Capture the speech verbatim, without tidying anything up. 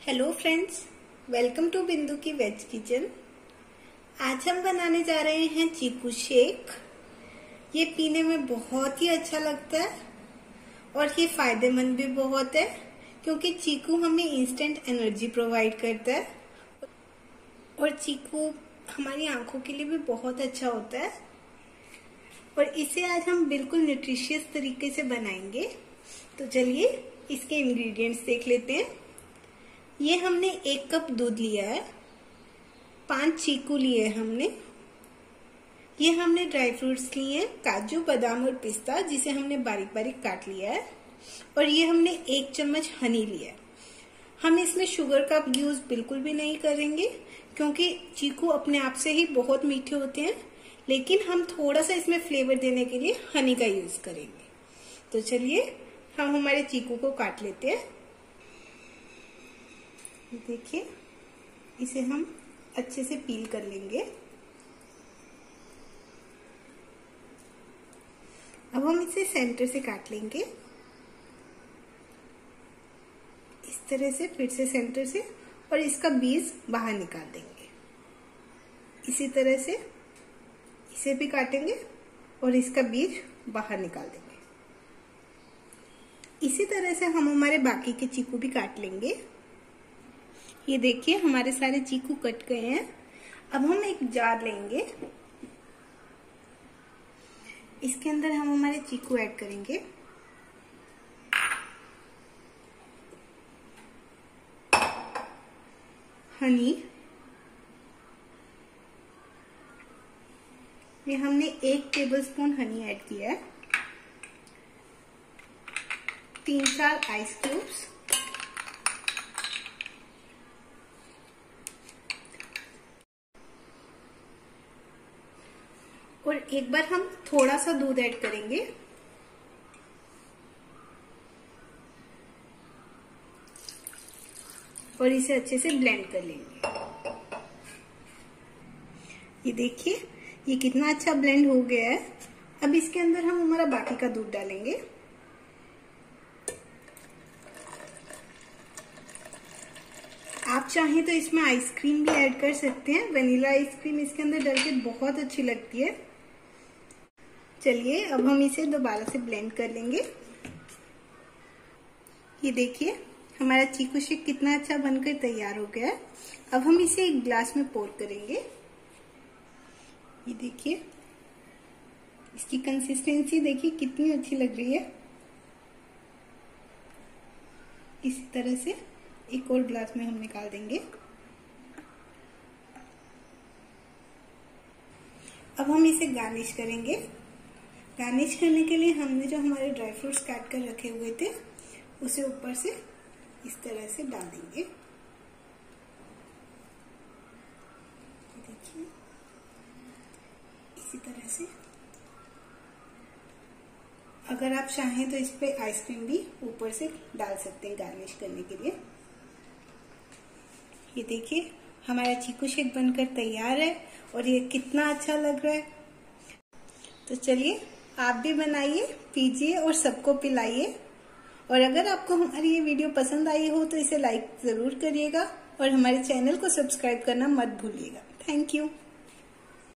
Hello friends, welcome to बिंदु की veg kitchen. आज हम बनाने जा रहे हैं चीकू शेक। ये पीने में बहुत ही अच्छा लगता है और ये फायदेमंद भी बहुत है क्योंकि चीकू हमें इंस्टेंट एनर्जी प्रोवाइड करता है और चीकू हमारी आंखों के लिए भी बहुत अच्छा होता है। और इसे आज हम बिल्कुल न्यूट्रिशियस तरीके से बनाएंगे। तो चलिए इसके इंग्रेडिएंट्स देख लेते हैं। ये हमने एक कप दूध लिया है, पांच चीकू लिए हमने। ये हमने ड्राई फ्रूट्स लिए हैं, काजू, बादाम और पिस्ता, जिसे हमने बारीक बारीक काट लिया है। और ये हमने एक चम्मच हनी लिया है। हम इसमें शुगर का यूज बिल्कुल भी नहीं करेंगे क्योंकि चीकू अपने आप से ही बहुत मीठे होते हैं, लेकिन हम थोड़ा सा इसमें फ्लेवर देने के लिए हनी का यूज करेंगे। तो चलिए हम हमारे चीकू को काट लेते हैं। देखिए, इसे हम अच्छे से पील कर लेंगे। अब हम इसे सेंटर से काट लेंगे, इस तरह से, फिर से सेंटर से, और इसका बीज बाहर निकाल देंगे। इसी तरह से इसे भी काटेंगे और इसका बीज बाहर निकाल देंगे। इसी तरह से हम हमारे बाकी के चीकू भी काट लेंगे। ये देखिए, हमारे सारे चीकू कट गए हैं। अब हम एक जार लेंगे, इसके अंदर हम हमारे चीकू ऐड करेंगे। हनी, ये हमने एक टेबलस्पून हनी ऐड किया है। तीन चार आइस क्यूब्स, और एक बार हम थोड़ा सा दूध ऐड करेंगे। और इसे अच्छे से ब्लेंड कर लेंगे। ये देखिए, ये कितना अच्छा ब्लेंड हो गया है। अब इसके अंदर हम हमारा बाकी का दूध डालेंगे। आप चाहें तो इसमें आइसक्रीम भी ऐड कर सकते हैं। वनीला आइसक्रीम इसके अंदर डाल के बहुत अच्छी लगती है। चलिए अब हम इसे दोबारा से ब्लेंड कर लेंगे। ये देखिए, हमारा चीकू शेक कितना अच्छा बनकर तैयार हो गया है। अब हम इसे एक ग्लास में पोर करेंगे। ये देखिए, इसकी कंसिस्टेंसी देखिए कितनी अच्छी लग रही है। इसी तरह से एक और ग्लास में हम निकाल देंगे। अब हम इसे गार्निश करेंगे। गार्निश करने के लिए हमने जो हमारे ड्राई फ्रूट्स काट कर रखे हुए थे उसे ऊपर से इस तरह से डाल देंगे। देखिए, इसी तरह से। अगर आप चाहें तो इस पे आइसक्रीम भी ऊपर से डाल सकते हैं गार्निश करने के लिए। ये देखिए, हमारा चीकू शेक बनकर तैयार है और ये कितना अच्छा लग रहा है। तो चलिए आप भी बनाइए, पीजिए और सबको पिलाइए। और अगर आपको हमारी ये वीडियो पसंद आई हो तो इसे लाइक जरूर करिएगा और हमारे चैनल को सब्सक्राइब करना मत भूलिएगा। Thank you.